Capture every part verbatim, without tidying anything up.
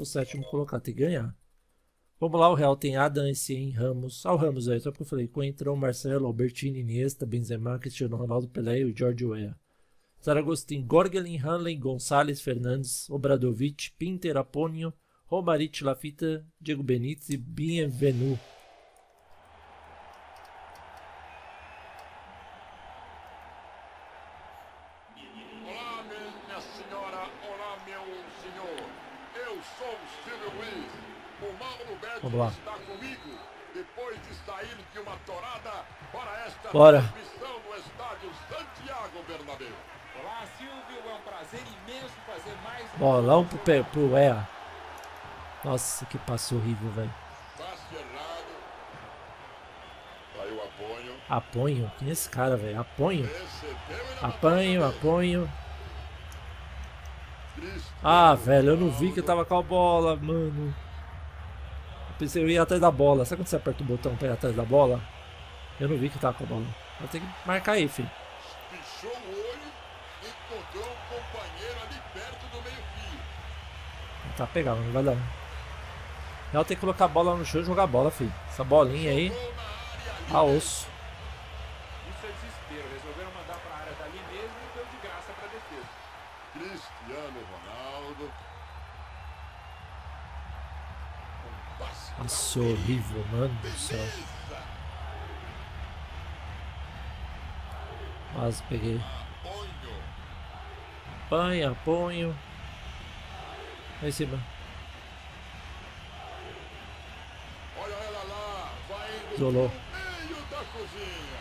O sétimo colocado, tem que ganhar. Vamos lá, o Real tem Adam, Essien, Ramos. Ah, o Ramos aí, só porque eu falei. Coentrão, Marcelo, Albertini, Iniesta, Benzema, Cristiano Ronaldo, Pelé e o George Weah. Zaragostin, Gorgelin, Hanley, Gonçalves, Fernandes, Obradovic, Pinter, Apônio, Romaric, Lafita, Diego Benítez e Bienvenu. Olá, minha senhora, olá, meu senhor. Eu sou o Silvio Luiz. O Mauro Betti está comigo depois de sair de uma torada para esta Bora. transmissão no estádio Santiago Bernabéu. Olá, Silvio, é um prazer imenso fazer mais um... Bolão pro, Pe- pro Weah. Nossa, que passe horrível, velho. Passe errado. Aí o Apônio. Aponho? Quem é esse cara, velho? Aponho? Recebeu e na Apanho, batata aponho. dele. Ah, velho, eu não vi que eu tava com a bola, mano. Eu pensei que eu ia atrás da bola. Sabe quando você aperta o botão pra ir atrás da bola? Eu não vi que eu tava com a bola. Vai ter que marcar aí, filho. Pichou o olho, encontrou o companheiro ali perto do meio-fio. Tá pegando, não vai dar. Real tem que colocar a bola no chão e jogar a bola, filho. Essa bolinha aí, Gol na área ali. a osso. Isso é desespero. Resolveram mandar para a área dali mesmo e deu de graça para a defesa. Cristiano Ronaldo. Um passe pra Nossa, horrível, mano do céu. beleza. Quase peguei. Aponho. Apanha, aponho. Lá em cima. Olha ela lá, vai indo Isolou. pro meio da cozinha.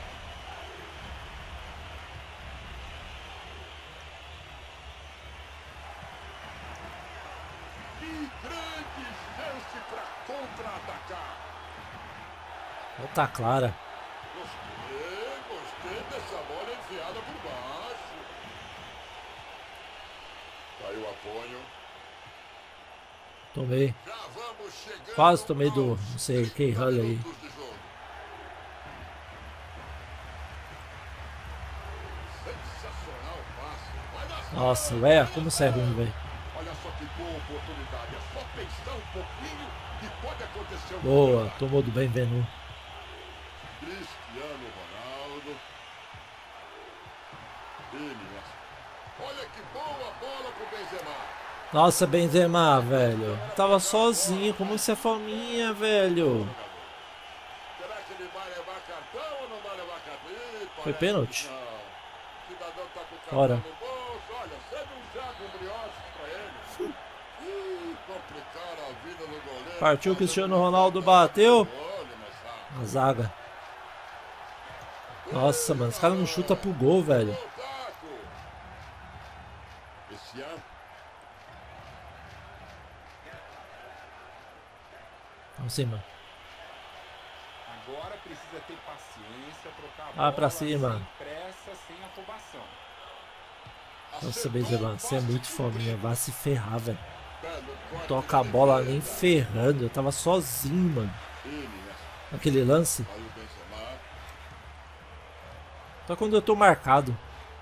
Que grande chance para contra-atacar. Tá clara. Gostei, gostei dessa bola enfiada por baixo. Aí o Apônio. Tomei. Já vamos chegando. Quase tomei do, aos não sei, quem ralha aí. minutos de jogo. Sensacional o passe. Vai dar certo. Nossa, ué, como você é ruim, velho. Olha só que boa oportunidade. É só pensar um pouquinho que pode acontecer um Boa, tomou do Benvenu. Cristiano Ronaldo. Iniesta. Olha que boa bola pro Benzema. Nossa, Benzema, velho. Tava sozinho, como você é fominha, velho. Será que ele vai levar cartão ou não vai levar cartão? Ih, Foi parece pênalti? que não. O cidadão tá com o cartão Bora. no bolso. Olha, cede um jaco, um brioche pra ele. Ih, complicaram a vida do goleiro. Partiu, Fazendo Cristiano um Ronaldo, cartão bateu. no olho, mas, ah, Na zaga. Nossa, mano, os caras não chutam pro gol, velho. taco. Esse ano. Vamos cima. Agora precisa ter paciência, trocar a bola Ah, pra cima. sem pressa, sem afobação. Nossa, Benzema, você é muito fominha. Vai se ferrar, velho. Belo corte Toca a da bola defesa. nem ferrando. Eu tava sozinho, mano. Iniesta. Naquele lance. Aí o Benzema. Só quando eu tô marcado.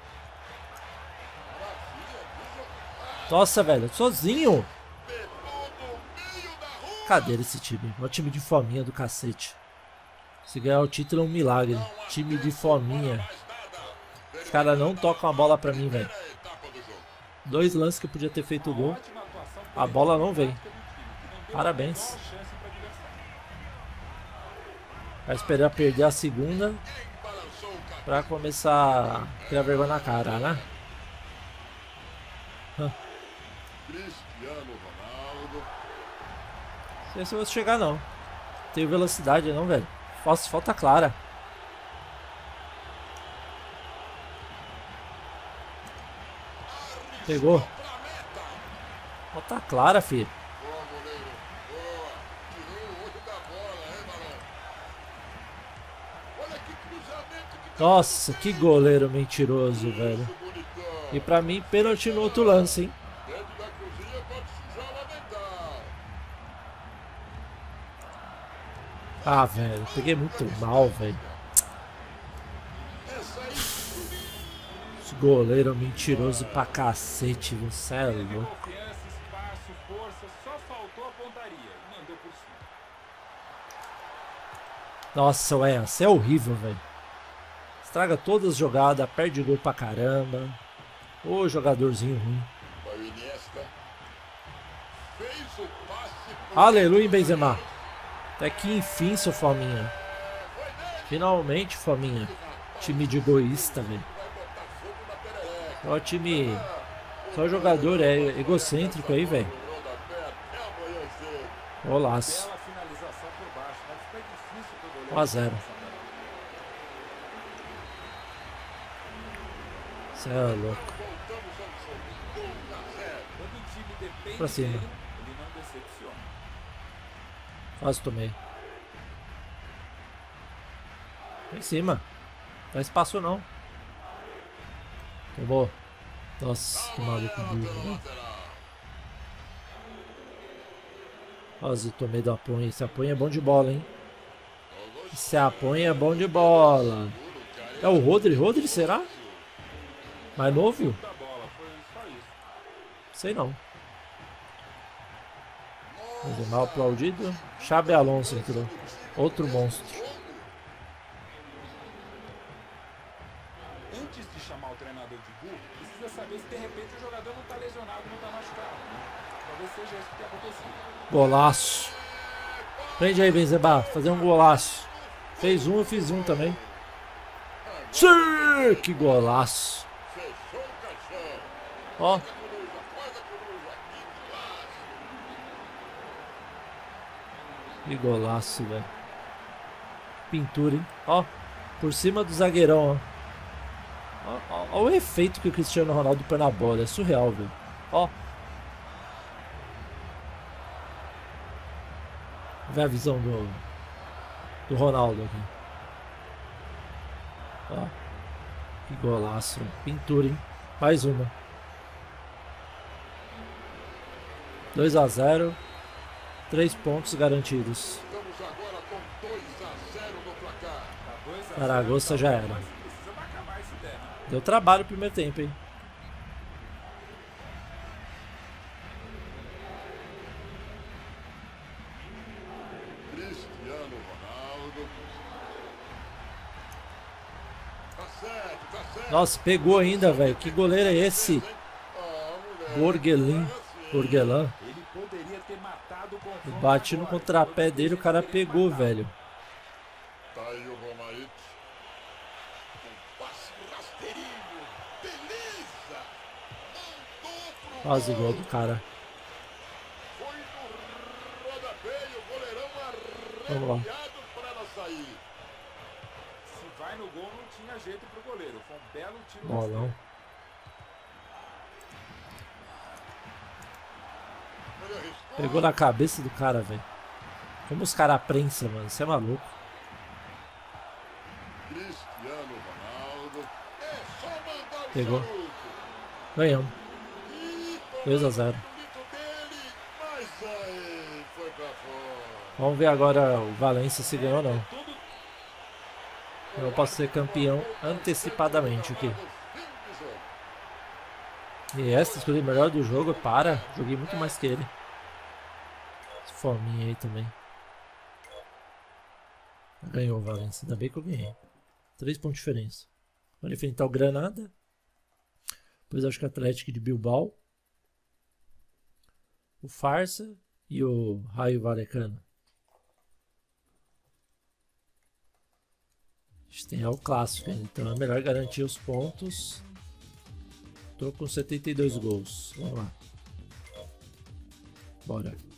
Maravilha, viu? Nossa, velho, eu tô sozinho. Pegou no meio da rua. Cadê esse time? É um time de fominha do cacete. Se ganhar o título é um milagre. Não Time de acresce fominha. para mais nada. Os caras não tocam a bola pra mim, velho. Primeira etapa do jogo. Dois lances que eu podia ter feito o gol. Ótima atuação A bola não vem. tática do time, que não deu Parabéns. a menor chance para adversário. Vai esperar perder a segunda Quem balançou o cartão? pra começar a criar vergonha na cara, né? Cristiano Ronaldo. Não sei se eu vou chegar, não. Tenho velocidade, não, velho. Faço falta clara. Pegou. Pra meta. Falta clara, filho. Boa, goleiro. Boa. Tirou o olho da bola, hein, Balão? Olha que cruzamento que tá. Nossa, que goleiro mentiroso, velho. Isso, bonitão. E pra mim, pênalti no outro lance, hein? Dentro da cozinha pode sujar o avental. Ah, velho, peguei muito mal, velho. Essa aí. Esse goleiro mentiroso pra cacete, você é louco. Confiança, espaço, força, só faltou Nossa, ué, você é horrível, velho. Estraga todas as jogadas, perde gol pra caramba. Ô, jogadorzinho ruim. Aleluia, Benzema. Até que enfim, seu Fominha. Finalmente, Fominha. Time de egoísta, velho. Só time... Só jogador é egocêntrico aí, velho. Golaço. um a zero. Cê é louco. Pra cima. Quase tomei. Em cima. Não dá espaço não. Tomou. Nossa, que maluco burro, né? Quase tomei do Aponha. Esse Aponha é bom de bola, hein? Esse Aponha é bom de bola. É o Rodri? Rodri, será? Mais novo? Sei não. Mal aplaudido. Xabi Alonso entrou. Outro monstro. Antes de chamar o treinador de burro, precisa saber se de repente o jogador não está lesionado, não está machucado. Talvez seja isso que tem acontecido. Golaço. Prende aí, Benzema. Fazer um golaço. Fez um, eu fiz um também. Sim, que golaço. Ó. Que golaço, velho. Pintura, hein? Ó. Por cima do zagueirão, ó. Ó, ó, ó o efeito que o Cristiano Ronaldo põe na bola. É surreal, velho. Ó. Vê a visão do, do Ronaldo aqui. Ó. Que golaço. Pintura, hein? Mais uma. dois a zero. três pontos garantidos. Estamos agora com dois a zero no placar. Zaragoza já era. Deu trabalho o primeiro tempo, hein? Cristiano Ronaldo. Tá certo, tá certo. Nossa, pegou ainda, velho. Que goleiro é esse? Borgelin. Borgelin. Ele poderia ter matado o confronto. Bati no contrapé dele, o cara pegou, velho. Tá aí o Romarit. Um passe rasteirinho. Beleza. Mandou pro Quase gol. igual do cara. Foi no rodapeio, o goleirão Vamos lá. arrepiado para ela sair. Se vai no gol, não tinha jeito pro goleiro. Foi um belo tiro. Bolão. Ele arriscou. Pegou na cabeça do cara, velho. Como os caras prensam, mano. Você é maluco. Cristiano Ronaldo. É só mandar o Pegou. charuto. Ganhamos. E dois a zero. bonito dele, mas aí foi pra fora. Vamos ver agora o Valência se ganhou ou não. Eu posso ser campeão antecipadamente aqui. E essa escolhi melhor do jogo. Para. Joguei muito mais que ele. Esse fominha aí também. Ganhou o Valência. Ainda bem que eu ganhei. Três pontos de diferença. Vou enfrentar o Granada. Depois acho que o Atlético de Bilbao. O Farsa e o Raio Vallecano. A gente tem o clássico, então é melhor garantir os pontos. Tô com setenta e dois gols. Vamos lá. Bora.